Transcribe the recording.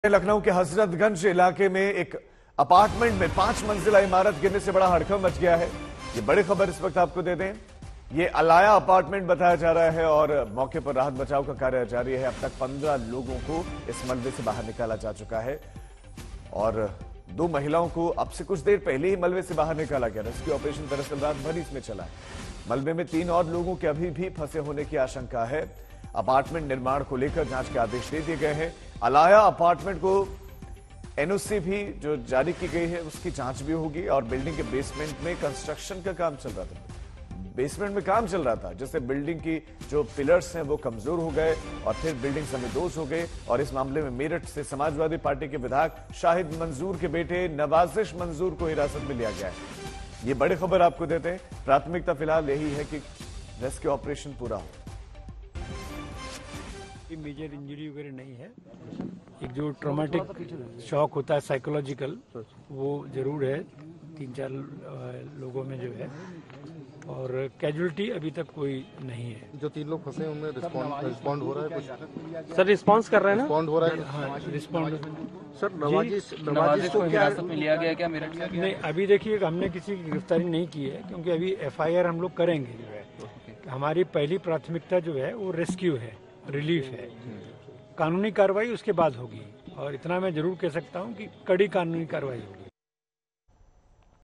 लखनऊ के हजरतगंज इलाके में एक अपार्टमेंट में 5 मंजिला इमारत गिरने से बड़ा हड़कंप मच गया है। ये बड़ी खबर इस वक्त आपको दे दें। ये अलाया अपार्टमेंट बताया जा रहा है और मौके पर राहत बचाव का कार्य जारी है। अब तक 15 लोगों को इस मलबे से बाहर निकाला जा चुका है और 2 महिलाओं को अब से कुछ देर पहले ही मलबे से बाहर निकाला गया। रेस्क्यू ऑपरेशन दरअसल रात भर इसमें चला है। मलबे में 3 और लोगों के अभी भी फंसे होने की आशंका है। अपार्टमेंट निर्माण को लेकर जांच के आदेश दे दिए गए हैं। अलाया अपार्टमेंट को एनओसी भी जो जारी की गई है उसकी जांच भी होगी और बिल्डिंग के बेसमेंट में कंस्ट्रक्शन का काम चल रहा था। बेसमेंट में काम चल रहा था जिससे बिल्डिंग की जो पिलर्स हैं वो कमजोर हो गए और फिर बिल्डिंग समेदोष हो गए। और इस मामले में मेरठ से समाजवादी पार्टी के विधायक शाहिद मंजूर के बेटे नवाजिश मंजूर को हिरासत में लिया गया है। ये बड़ी खबर आपको देते हैं। प्राथमिकता फिलहाल यही है कि रेस्क्यू ऑपरेशन पूरा हो। मेजर इंजरी वगैरह नहीं है। एक जो ट्रॉमेटिक शॉक होता है साइकोलॉजिकल वो जरूर है 3-4 लोगों में जो है और कैजुअलिटी अभी तक कोई नहीं है। जो 3 लोग फंसे हैं उनमें रिस्पॉन्ड हो रहा है कुछ? सर रिस्पॉन्स कर रहे हैं ना? रिस्पॉन्ड हो रहा है? हाँ रिस्पॉन्ड। सर नवाजिश को हिरासत में लिया गया क्या मेरठ में? नहीं अभी देखिए हमने किसी की गिरफ्तारी नहीं की है क्योंकि अभी एफआईआर हम लोग करेंगे जो है। हमारी पहली प्राथमिकता जो है वो रेस्क्यू है, रिलीफ है। कानूनी कार्रवाई उसके बाद होगी और इतना मैं जरूर कह सकता हूं कि कड़ी कानूनी कार्रवाई होगी।